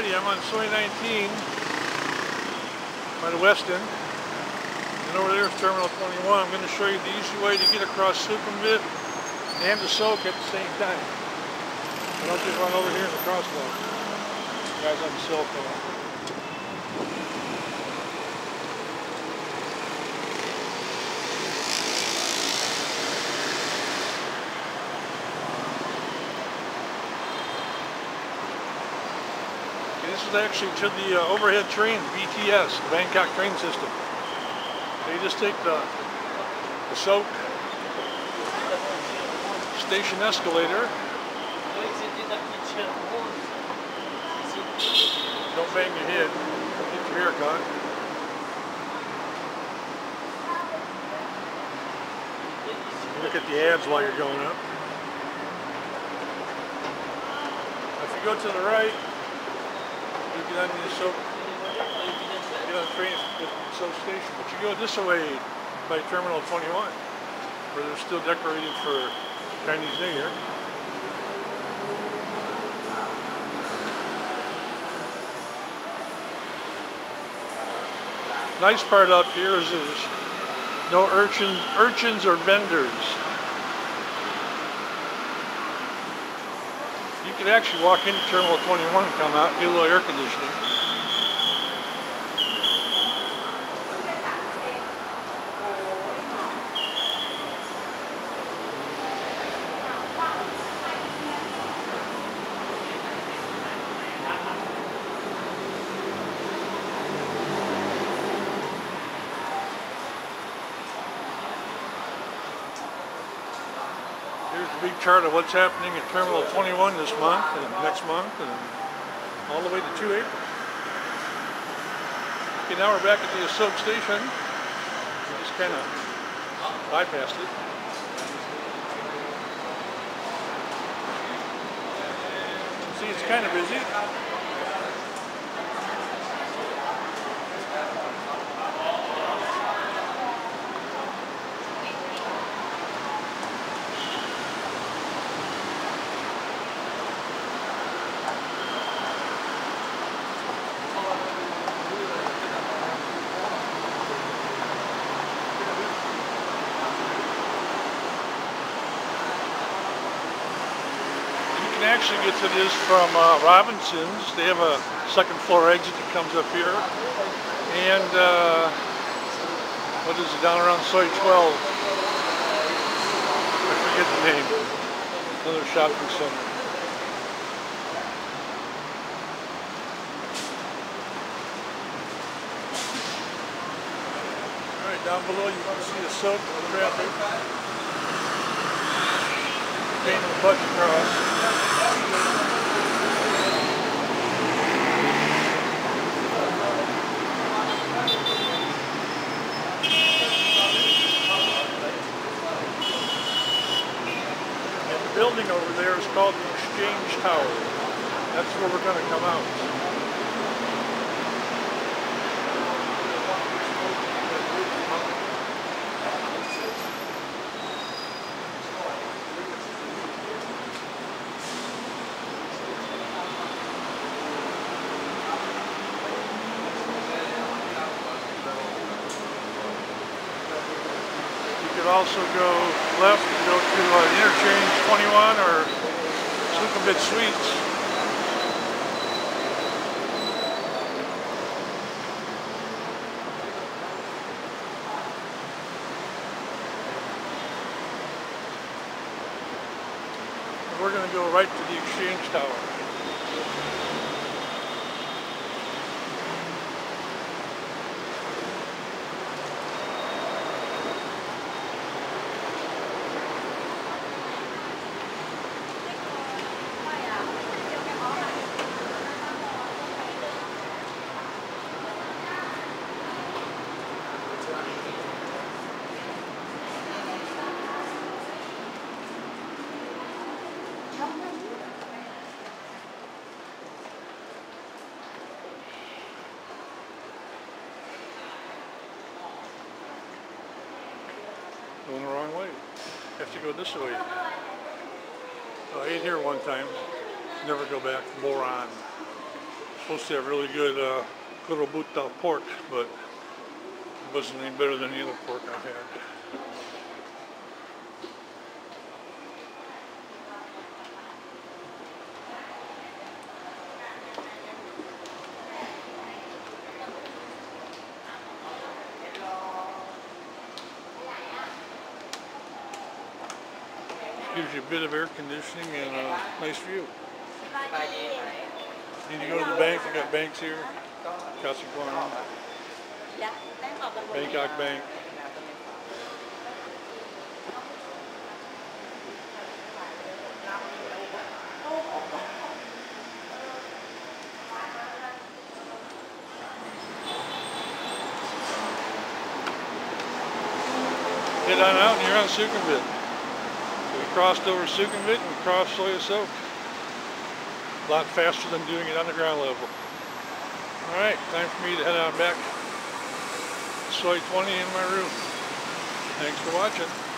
Alrighty, I'm on Soi 19 by the Westin, and over there is Terminal 21. I'm going to show you the easy way to get across Sukhumvit and Asoke at the same time. So don't just run over here in the crosswalk. Guys on the cell phone. This is actually to the overhead train, BTS, the Bangkok train system. So you just take the Asoke station escalator. Don't bang your head, get your hair caught. Look at the ads while you're going up. If you go to the right, you get on the Asoke, get on the train at the Asoke station. But you go this way by Terminal 21, where they're still decorating for Chinese New Year. Nice part up here is there's no urchins or vendors. You could actually walk into Terminal 21 and come out and get a little air conditioning. Here's a big chart of what's happening at Terminal 21 this month and next month and all the way to 2 April. Okay, now we're back at the Asoke station. We just kind of bypassed it. See, it's kind of busy. You can actually get to this from Robinson's. They have a second floor exit that comes up here. And what is it, down around Soi 12? I forget the name. Another shopping center. Alright, down below you can see Asoke traffic. Pain in the butt to cross. The building over there is called the Exchange Tower. That's where we're going to come out. You could also go left and go to Interchange 21 or Sukhumvit Suites. And we're going to go right to the Exchange Tower. Going the wrong way. Have to go this way. I ate here one time. Never go back. Moron. supposed to have really good Kurobuta pork, but it wasn't any better than the other pork I've had. Gives you a bit of air conditioning and a nice view. Need to go to the bank. I got banks here. Kasikorn, Bangkok Bank. Head on out and you're on Sukhumvit. We crossed over Sukhumvit and crossed Soi Asoke. A lot faster than doing it on the ground level. Alright, time for me to head on back. Soi 20 in my room. Thanks for watching.